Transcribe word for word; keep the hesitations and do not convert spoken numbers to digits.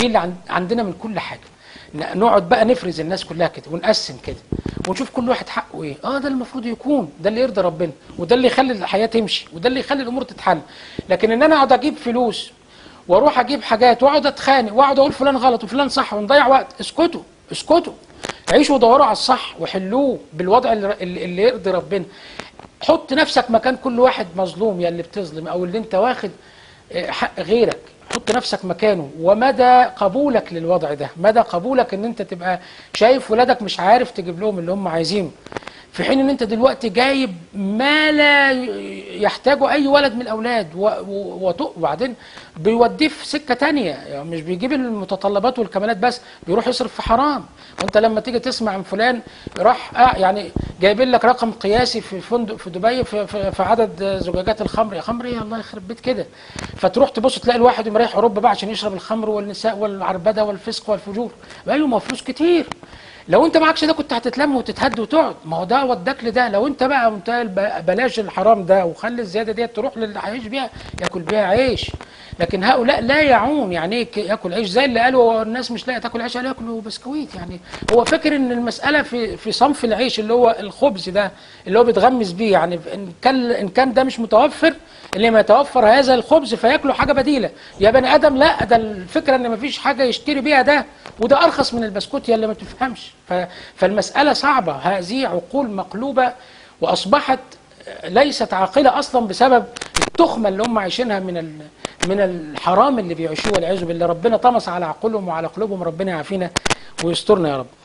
دي اللي عندنا من كل حاجه. نقعد بقى نفرز الناس كلها كده ونقسم كده ونشوف كل واحد حقه ايه. اه ده المفروض يكون، ده اللي يرضي ربنا، وده اللي يخلي الحياه تمشي، وده اللي يخلي الامور تتحل. لكن ان انا اقعد اجيب فلوس واروح اجيب حاجات واقعد اتخانق واقعد اقول فلان غلط وفلان صح ونضيع وقت، اسكتوا اسكتوا، عيشوا ودوروا على الصح وحلوه بالوضع اللي, اللي يرضي ربنا. حط نفسك مكان كل واحد مظلوم، يا اللي بتظلم او اللي انت واخد حق غيرك، حط نفسك مكانه، ومدى قبولك للوضع ده، مدى قبولك ان انت تبقى شايف ولادك مش عارف تجيب لهم اللي هم عايزينه، في حين ان انت دلوقتي جايب ما لا يحتاجه اي ولد من الاولاد، وبعدين بيوديه في سكه تانية، يعني مش بيجيب المتطلبات والكمالات بس، بيروح يصرف في حرام. وانت لما تيجي تسمع عن فلان راح آه يعني جايبين لك رقم قياسي في فندق في دبي في, في, في عدد زجاجات الخمر، يا خمر ايه الله يخرب بيت كده. فتروح تبص تلاقي الواحد رايح اوروبا بقى عشان يشرب الخمر والنساء والعربده والفسق والفجور، ايوه ما فلوس كتير. لو انت معكش ده كنت هتتلم وتتهد وتقعد، ما هو ده وداك لده. لو انت بقى منتهى بلاش الحرام ده وخلي الزياده ديت تروح للي هيعيش بيها ياكل بيها عيش. لكن هؤلاء لا يعون يعني ايه ياكل عيش، زي اللي قالوا الناس مش لاقيه تاكل عيش قالوا ياكلوا بسكويت. يعني هو فاكر ان المساله في في صنف العيش اللي هو الخبز ده اللي هو بيتغمس بيه، يعني ان كان ان كان ده مش متوفر، اللي ما يتوفر هذا الخبز فياكلوا حاجه بديله. يا بني ادم لا، ده الفكره ان ما فيش حاجه يشتري بيها ده، وده ارخص من البسكوت يا اللي ما تفهمش. فالمساله صعبه، هذه عقول مقلوبه واصبحت ليست عاقله اصلا بسبب التخمه اللي هم عايشينها من من الحرام اللي بيعيشوه والعياذ بالله. ربنا طمس على عقولهم وعلى قلوبهم، ربنا يعافينا ويسترنا يا رب.